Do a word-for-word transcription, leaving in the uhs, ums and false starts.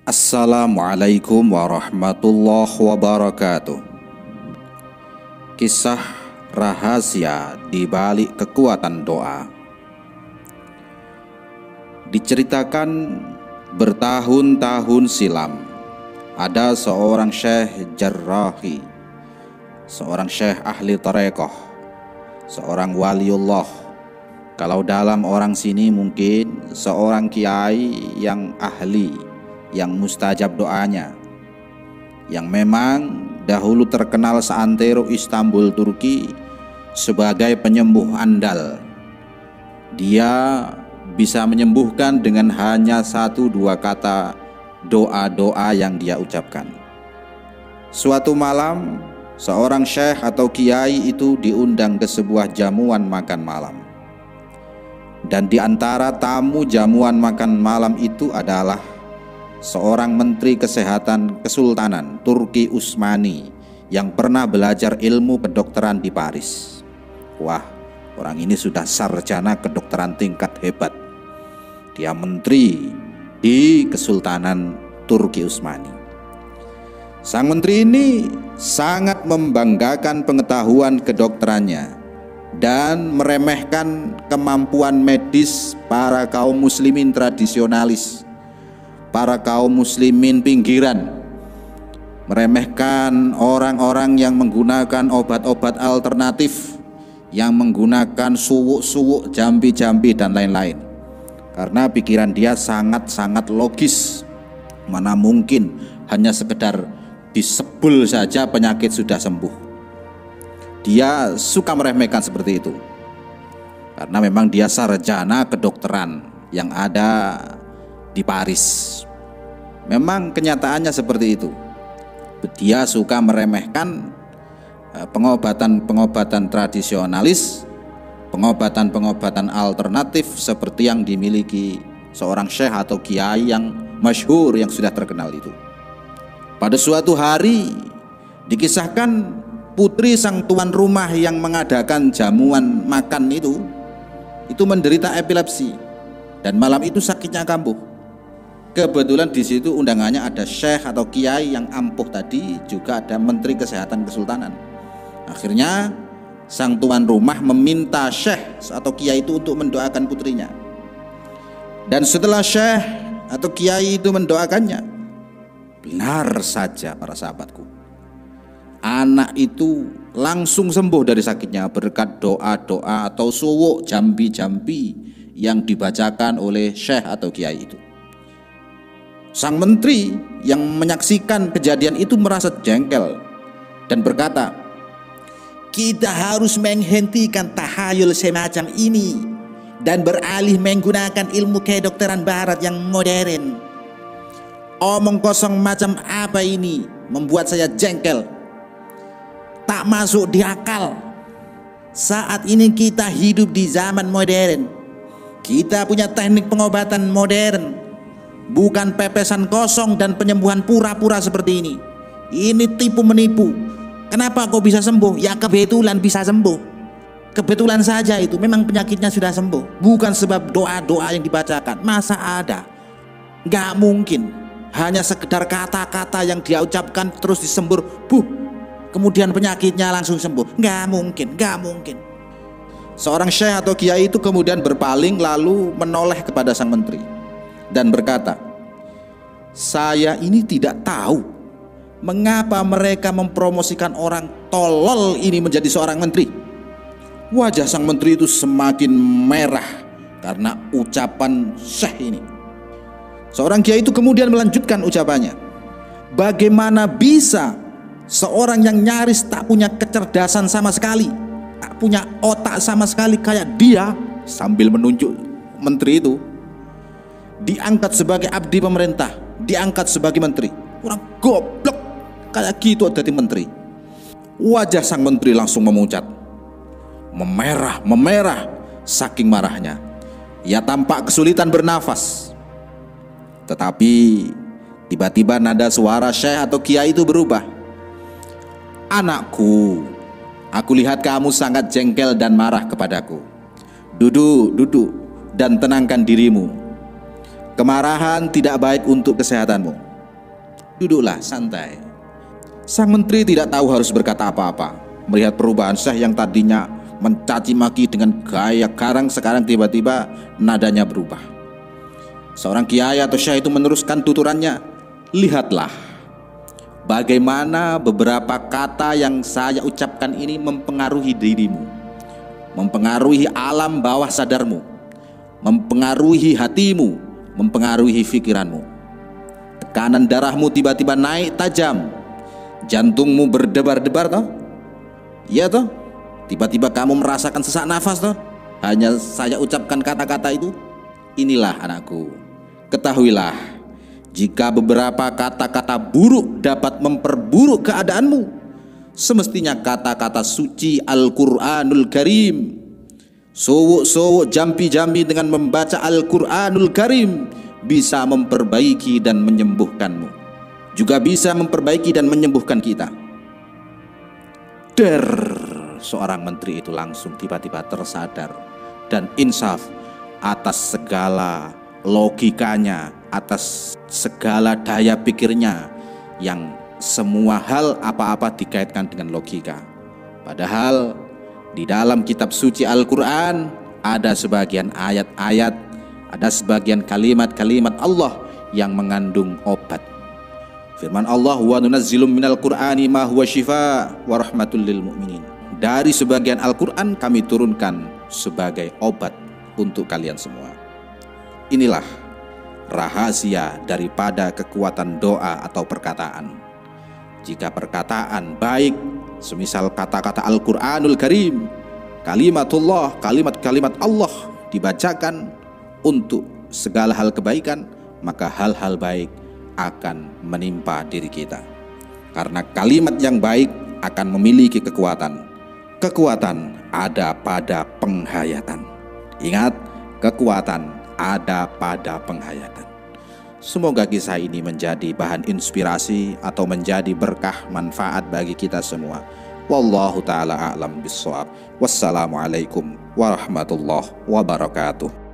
Assalamualaikum warahmatullahi wabarakatuh. Kisah rahasia di balik kekuatan doa. Diceritakan bertahun-tahun silam, ada seorang syekh jarrahi, seorang syekh ahli tarekoh, seorang waliullah. Kalau dalam orang sini mungkin seorang kiai yang ahli, yang mustajab doanya, yang memang dahulu terkenal seantero Istanbul Turki sebagai penyembuh andal. Dia bisa menyembuhkan dengan hanya satu dua kata doa-doa yang dia ucapkan. Suatu malam, seorang syekh atau kiai itu diundang ke sebuah jamuan makan malam. Dan di antara tamu jamuan makan malam itu adalah seorang menteri kesehatan Kesultanan Turki Utsmani yang pernah belajar ilmu kedokteran di Paris. Wah, orang ini sudah sarjana kedokteran tingkat hebat. Dia menteri di Kesultanan Turki Utsmani. Sang menteri ini sangat membanggakan pengetahuan kedokterannya dan meremehkan kemampuan medis para kaum muslimin tradisionalis, para kaum muslimin pinggiran, meremehkan orang-orang yang menggunakan obat-obat alternatif, yang menggunakan suwuk-suwuk, jambi-jambi dan lain-lain. Karena pikiran dia sangat-sangat logis. Mana mungkin hanya sekedar disebul saja penyakit sudah sembuh. Dia suka meremehkan seperti itu, karena memang dia sarjana kedokteran yang ada di Paris. Memang kenyataannya seperti itu. Dia suka meremehkan pengobatan-pengobatan tradisionalis, pengobatan-pengobatan alternatif seperti yang dimiliki seorang syekh atau kiai yang masyhur, yang sudah terkenal itu. Pada suatu hari dikisahkan putri sang tuan rumah yang mengadakan jamuan makan itu itu menderita epilepsi, dan malam itu sakitnya kambuh. Kebetulan di situ undangannya ada syekh atau kiai yang ampuh tadi, juga ada menteri kesehatan kesultanan. Akhirnya sang tuan rumah meminta syekh atau kiai itu untuk mendoakan putrinya. Dan setelah syekh atau kiai itu mendoakannya, benar saja para sahabatku, anak itu langsung sembuh dari sakitnya berkat doa-doa atau suwuk, jambi-jambi yang dibacakan oleh syekh atau kiai itu. Sang menteri yang menyaksikan kejadian itu merasa jengkel dan berkata, "Kita harus menghentikan tahayul semacam ini dan beralih menggunakan ilmu kedokteran barat yang modern. Omong kosong macam apa ini membuat saya jengkel. Tak masuk di akal. Saat ini kita hidup di zaman modern. Kita punya teknik pengobatan modern, bukan pepesan kosong dan penyembuhan pura-pura seperti ini. Ini tipu menipu. Kenapa kau bisa sembuh? Ya kebetulan bisa sembuh. Kebetulan saja itu, memang penyakitnya sudah sembuh, bukan sebab doa-doa yang dibacakan. Masa ada? Gak mungkin. Hanya sekedar kata-kata yang dia ucapkan terus disembur, buh, kemudian penyakitnya langsung sembuh. Gak mungkin, gak mungkin." Seorang syekh atau kiai itu kemudian berpaling lalu menoleh kepada sang menteri dan berkata, "Saya ini tidak tahu mengapa mereka mempromosikan orang tolol ini menjadi seorang menteri." Wajah sang menteri itu semakin merah karena ucapan syekh ini. Seorang kiai itu kemudian melanjutkan ucapannya, "Bagaimana bisa seorang yang nyaris tak punya kecerdasan sama sekali, tak punya otak sama sekali kayak dia," sambil menunjuk menteri itu, "diangkat sebagai abdi pemerintah, diangkat sebagai menteri? Orang goblok kayak gitu jadi menteri." Wajah sang menteri langsung memucat, memerah, memerah saking marahnya. Ia tampak kesulitan bernafas. Tetapi tiba-tiba nada suara syekh atau kiai itu berubah. "Anakku, aku lihat kamu sangat jengkel dan marah kepadaku. Duduk, duduk dan tenangkan dirimu. Kemarahan tidak baik untuk kesehatanmu. Duduklah santai. Sang menteri tidak tahu harus berkata apa-apa. Melihat perubahan Syekh yang tadinya mencaci maki dengan gaya garang, sekarang tiba-tiba nadanya berubah. Seorang kiai atau syekh itu meneruskan tuturannya. Lihatlah bagaimana beberapa kata yang saya ucapkan ini mempengaruhi dirimu, mempengaruhi alam bawah sadarmu, mempengaruhi hatimu, mempengaruhi pikiranmu. Tekanan darahmu tiba-tiba naik tajam, jantungmu berdebar-debar toh? Iya toh? Tiba-tiba kamu merasakan sesak nafas toh? Hanya saya ucapkan kata-kata itu. Inilah anakku, ketahuilah, jika beberapa kata-kata buruk dapat memperburuk keadaanmu, semestinya kata-kata suci Al-Quranul Karim, sowok-sowok jampi-jampi dengan membaca Al-Quranul Karim bisa memperbaiki dan menyembuhkanmu, juga bisa memperbaiki dan menyembuhkan kita. Der, seorang menteri itu langsung tiba-tiba tersadar dan insaf atas segala logikanya, atas segala daya pikirnya yang semua hal apa-apa dikaitkan dengan logika. Padahal di dalam kitab suci Al-Quran ada sebagian ayat-ayat, ada sebagian kalimat-kalimat Allah yang mengandung obat. Firman Allah, wa nunazzilum minal qur'ani ma huwa syifa wa rahmatul lil mu'minin. Dari sebagian Al-Quran kami turunkan sebagai obat untuk kalian semua. Inilah rahasia daripada kekuatan doa atau perkataan. Jika perkataan baik, semisal kata-kata Al-Quranul Karim, kalimatullah, kalimat-kalimat Allah dibacakan untuk segala hal kebaikan, maka hal-hal baik akan menimpa diri kita. Karena kalimat yang baik akan memiliki kekuatan. Kekuatan ada pada penghayatan. Ingat, kekuatan ada pada penghayatan. Semoga kisah ini menjadi bahan inspirasi atau menjadi berkah manfaat bagi kita semua. Wallahu ta'ala a'lam bissawab. Wassalamualaikum warahmatullahi wabarakatuh.